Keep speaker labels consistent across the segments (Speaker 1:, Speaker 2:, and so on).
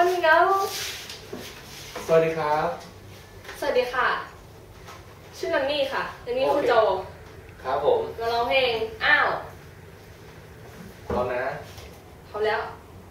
Speaker 1: คนเงา
Speaker 2: สวัสดีครับ
Speaker 1: สวัสดีค่ะชื่อนันนี่ค่ะนันนี่คุณโจ
Speaker 2: ครับผม
Speaker 1: มาร้องเพลงอ้าว
Speaker 2: พร้อมนะ
Speaker 1: พร้อมแล้ว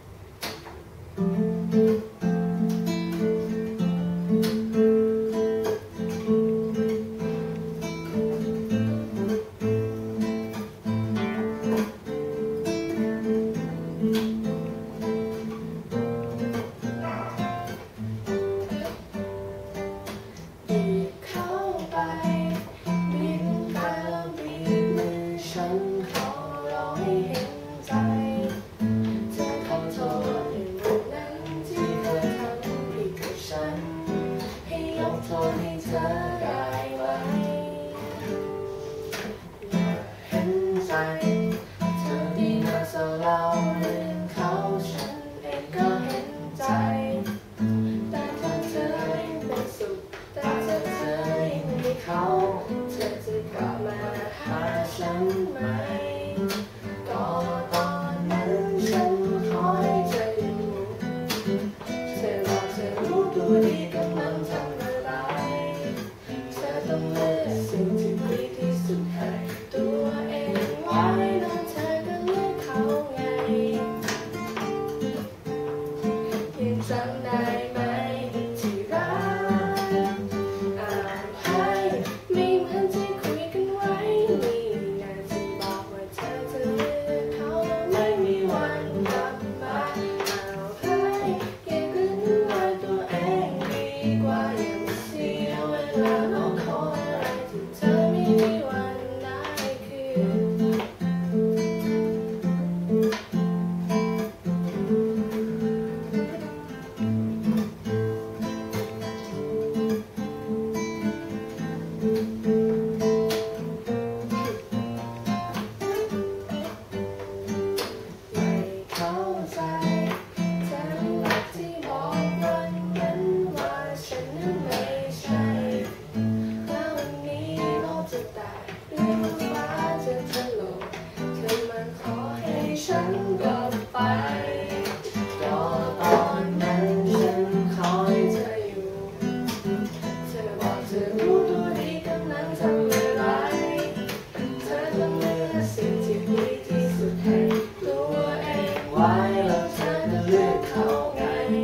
Speaker 3: โทษให้เธอได้ไหมเห็นใจเธอดีนะสาวเราลืมเขาฉันเองก็เห็นใจแต่ถ้าเธอยังเป็นสุขแต่ถ้าเธอยังมีเขาเธอจะกลับมาหาฉันไหมก็ตอนนั้นฉันขอให้เธออยู่เธอว่าเธอรู้ตัวดีกำลังทำต้องเลือกสิ่งที่ดีที่สุดให้ตัวเองไว้แล้วเธอก็เลือกเขาไงยังจำได้ไหมที่รักให้ไม่เหมือนที่คุยกันไว้นี่นาที่บอกว่าเธอจะเลือกเขาแล้วไม่มีวันกลับมาให้อย่าลืมไว้ตัวเองดีกว่าอย่ามาเสียเวลาฉันก็ไปก็ตอนนั้นฉันคอยเธออยู่เธอบอกเธอรู้ตัวดีกำลังทำอะไรเธอต้องเลือกสิ่งที่ดีที่สุดให้ตัวเองไว้แล้วเธอจะเลือกเขาไง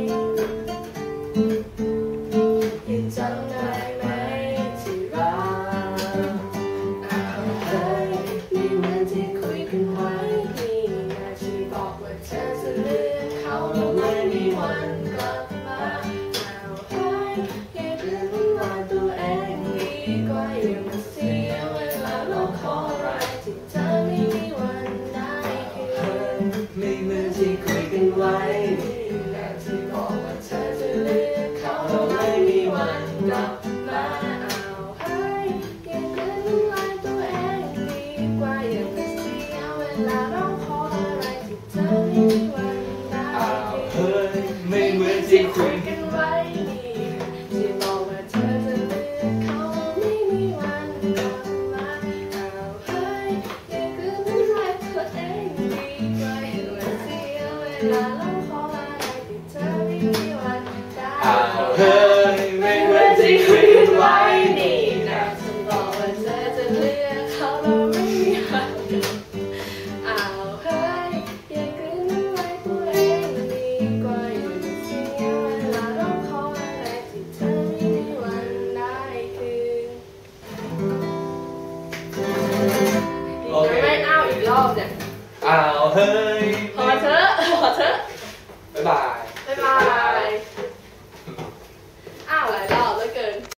Speaker 3: ยังจำได้ไหมที่รักเฮ้ยไม่เหมือนที่คุยกันไว้บอกว่าเธอจะเลือกเขาแล้วไม่มีวันกลับมาให้อย่าลืมว่าตัวเองดีกว่าอย่ามาเสียเวลาเราขออะไรที่เธอไม่มีวันได้คืนไม่เหมือนที่คุยกันไว้แต่ที่บอกว่าเธอจะเลือกเขาแล้วไม่มีวันกลับมาให้อย่าลืมว่าตัวเองดีกว่าอย่ามาเสียเวลาเราขอเธอไม่มีวันได้
Speaker 2: เฮ้ยไม่เหมือนที่คุย
Speaker 3: กันไว้นี่ที่บอกว่าเธอจะเลือกเขาไม่มีวันกลับมาเฮ้ยอย่าลืมว่าตัวเองดีกว่าอย่ามาเสียเวลาแล้วขออะไรที่เธอไม่มีวันได้
Speaker 2: เฮ้ยไม่เหมือนที่คุยกันไว้
Speaker 3: นี่นะฉันบอกว่าเธอจะเลือกเขาแล้วไม่มีวันกลับ
Speaker 1: ไม่อ้าวอีกรอบเนี่ย
Speaker 2: อ้าวเฮ้ย
Speaker 1: พอเถอะ